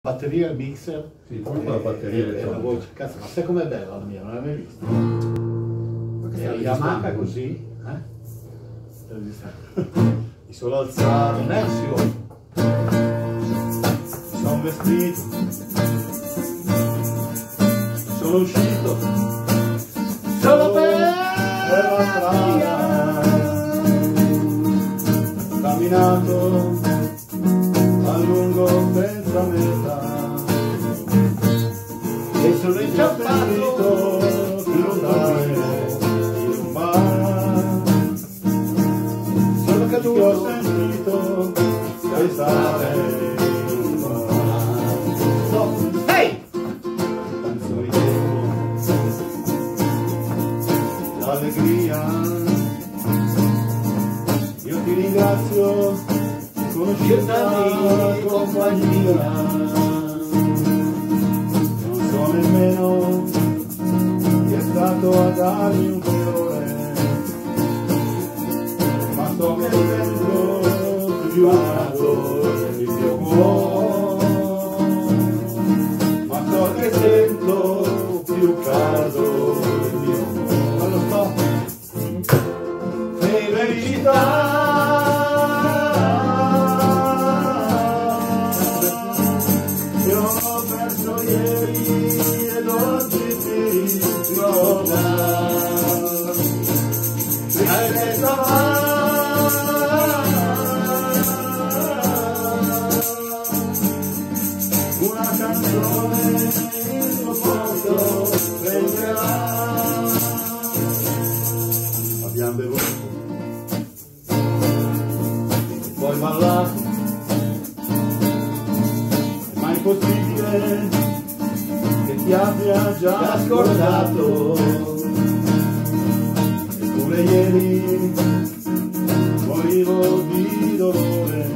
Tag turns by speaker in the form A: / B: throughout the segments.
A: Batteria, il mixer.
B: Sì, poi la batteria
A: e la voce. Cazzo, ma sai com'è bella la mia? Non l'hai mai vista? Yamaha così,
B: mi sono alzato,
A: Versione.
B: mi sono vestito, sono uscito
A: Solo per
B: la strada, camminato a lungo senza meta
A: e sono inciampato
B: di lontano in un bar.
A: sono
B: Che
A: caduto.
B: ho sentito pesare in un bar.
A: Ehi!
B: Canzoni l'allegria, io ti ringrazio di conoscerla compagnia, non so nemmeno chi è stato a darmi un fiore, ma so che dentro più alto il mio cuore, ma so che sento più caldo il mio cuore, non lo so, felicità. Io ho perso ieri ed oggi ti ritrova, tristezza una canzone il tuo posto prenderà. Abbiamo bevuto, poi ballato, ma è possibile che ti abbia già scordato, eppure ieri morivo di dolore,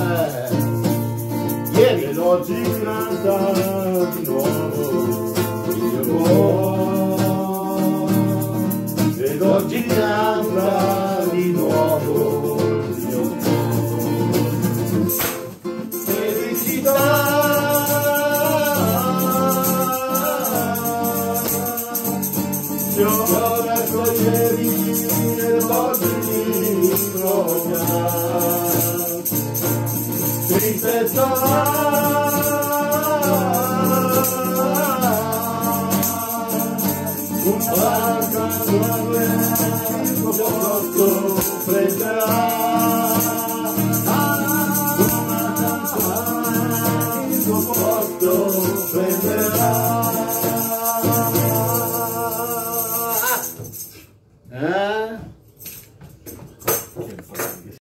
A: Ieri
B: ed oggi canta di nuovo il mio cuore, ed oggi canta di nuovo il mio cuore. Felicità, io ho perso ieri ed oggi mi ritrovo. Tristezza, una barca guarda il tuo posto prenderà, una canzone il tuo posto prenderà.